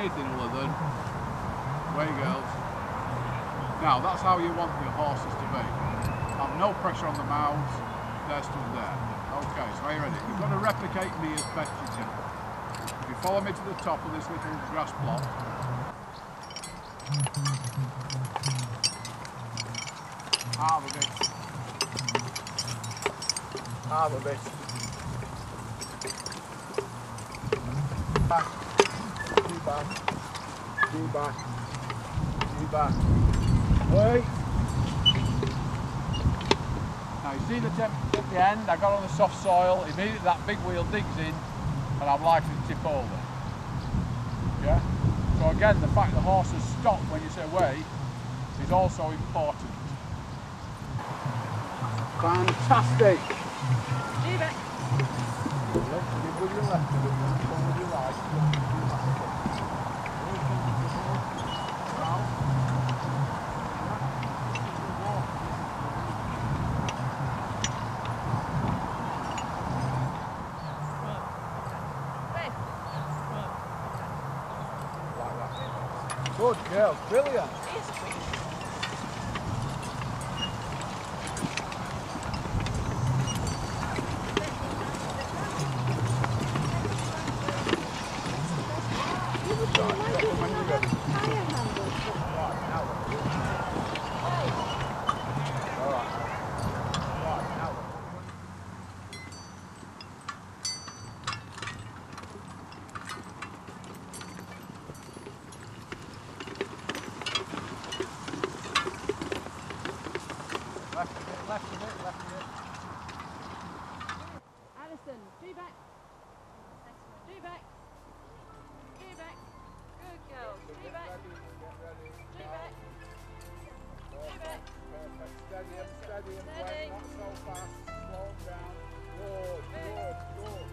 anything other than way girls. Now that's how you want your horses to be. Have no pressure on the mouths, they're stood there. Okay, so are you ready? You've got to replicate me as best you can. If you follow me to the top of this little grass plot, half a bit. Half a bit. Back. Do back. Do back. Do back. Wait. Now you see the tip at the end, I got on the soft soil, immediately that big wheel digs in and I'm likely to tip over. Yeah? So again, the fact the horse has stopped when you say wait is also important. Fantastic! Leave it. Give with your left, come with your right. Good girl, brilliant. Left a bit. Alison, do back. Do back. Do back. Good girl. Do back. Do back. Do back. Perfect. Steady and Steady. wait, not so fast. Slow down. Good.